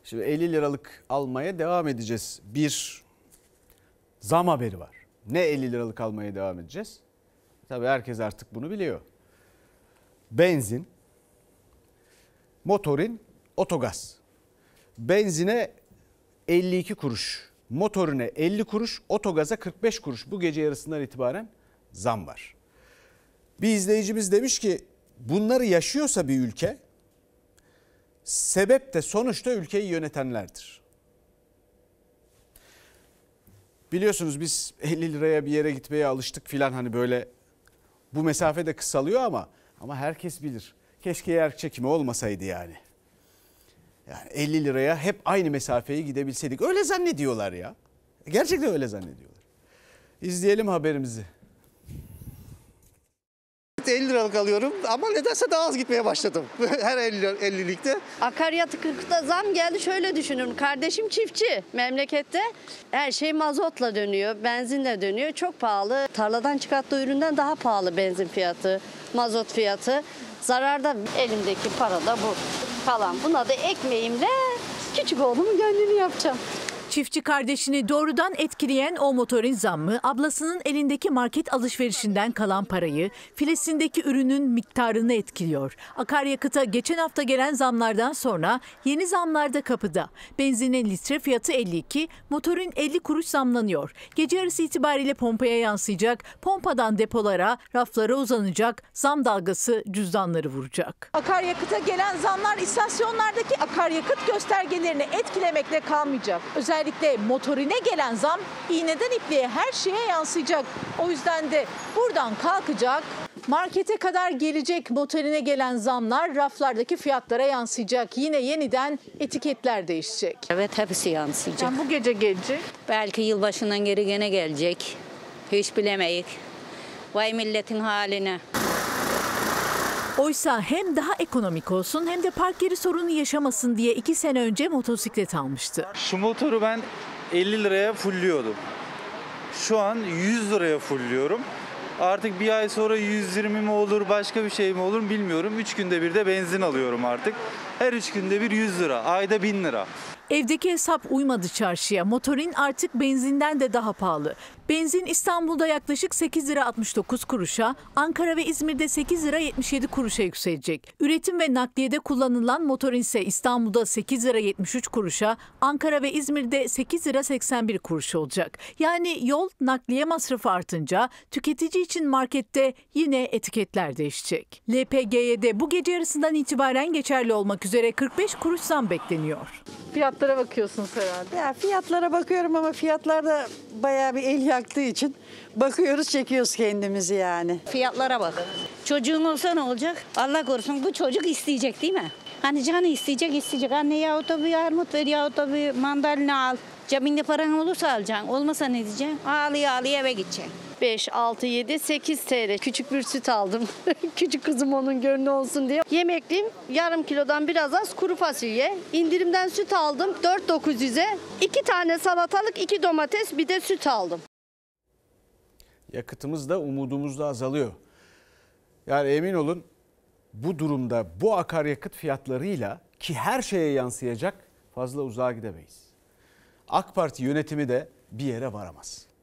Şimdi 50 liralık almaya devam edeceğiz. Bir zam haberi var. Ne 50 liralık almaya devam edeceğiz? Tabii herkes artık bunu biliyor. Benzin, motorin, otogaz. Benzine 52 kuruş, motorine 50 kuruş, otogaza 45 kuruş bu gece yarısından itibaren zam var. Bir izleyicimiz demiş ki bunları yaşıyorsa bir ülke, sebep de sonuçta ülkeyi yönetenlerdir. Biliyorsunuz biz 50 liraya bir yere gitmeye alıştık filan, hani böyle bu mesafe de kısalıyor ama herkes bilir. Keşke yer çekimi olmasaydı yani. Yani 50 liraya hep aynı mesafeyi gidebilseydik. Öyle zannediyorlar ya. Gerçekten öyle zannediyorlar. İzleyelim haberimizi. 50 liralık alıyorum ama nedense daha az gitmeye başladım. Her 50'likte. Akaryakıta zam geldi, şöyle düşünün. Kardeşim çiftçi memlekette. Her şey mazotla dönüyor, benzinle dönüyor. Çok pahalı. Tarladan çıkarttığı üründen daha pahalı benzin fiyatı, mazot fiyatı. Zararda, elimdeki para da bu. Kalan buna da ekmeğimle küçük oğlumun gönlünü yapacağım. Çiftçi kardeşini doğrudan etkileyen o motorin zammı, ablasının elindeki market alışverişinden kalan parayı, filesindeki ürünün miktarını etkiliyor. Akaryakıta geçen hafta gelen zamlardan sonra yeni zamlar da kapıda. Benzinin litre fiyatı 52, motorin 50 kuruş zamlanıyor. Gece yarısı itibariyle pompaya yansıyacak, pompadan depolara, raflara uzanacak, zam dalgası cüzdanları vuracak. Akaryakıta gelen zamlar istasyonlardaki akaryakıt göstergelerini etkilemekle kalmayacak. Özellikle motorine gelen zam iğneden ipliğe her şeye yansıyacak. O yüzden de buradan kalkacak, markete kadar gelecek motorine gelen zamlar raflardaki fiyatlara yansıyacak. Yine yeniden etiketler değişecek. Evet, hepsi yansıyacak. Yani bu gece gelecek. Belki yılbaşından geri gene gelecek. Hiç bilemeyik. Vay milletin haline. Oysa hem daha ekonomik olsun hem de park yeri sorunu yaşamasın diye 2 sene önce motosiklet almıştı. Şu motoru ben 50 liraya fulluyordum. Şu an 100 liraya fulluyorum. Artık bir ay sonra 120 mi olur, başka bir şey mi olur bilmiyorum. 3 günde bir de benzin alıyorum artık. Her 3 günde bir 100 lira, ayda 1000 lira. Evdeki hesap uymadı çarşıya. Motorin artık benzinden de daha pahalı. Benzin İstanbul'da yaklaşık 8 lira 69 kuruşa, Ankara ve İzmir'de 8 lira 77 kuruşa yükselecek. Üretim ve nakliyede kullanılan motorin ise İstanbul'da 8 lira 73 kuruşa, Ankara ve İzmir'de 8 lira 81 kuruş olacak. Yani yol nakliye masrafı artınca tüketici için markette yine etiketler değişecek. LPG'ye de bu gece yarısından itibaren geçerli olmak üzere 45 kuruş zam bekleniyor. Fiyatlara bakıyorsunuz herhalde. Ya fiyatlara bakıyorum ama fiyatlar da bayağı bir el yaktığı için bakıyoruz, çekiyoruz kendimizi yani. Fiyatlara bak. Çocuğun olsa ne olacak? Allah korusun, bu çocuk isteyecek değil mi? Hani canı isteyecek. Anne yahut da bir armut ver, yahut da bir mandalina al. Cebinde paran olursa alacaksın. Olmasa ne diyeceksin? Ağlaya eve gideceksin. 5, 6, 7, 8 TL. Küçük bir süt aldım. Küçük kızım onun gönlü olsun diye. Yemekliyim, yarım kilodan biraz az kuru fasulye. İndirimden süt aldım 4.900'e. 2 tane salatalık, 2 domates, bir de süt aldım. Yakıtımız da umudumuz da azalıyor. Yani emin olun bu durumda bu akaryakıt fiyatlarıyla, ki her şeye yansıyacak, fazla uzağa gidemeyiz. AK Parti yönetimi de bir yere varamaz.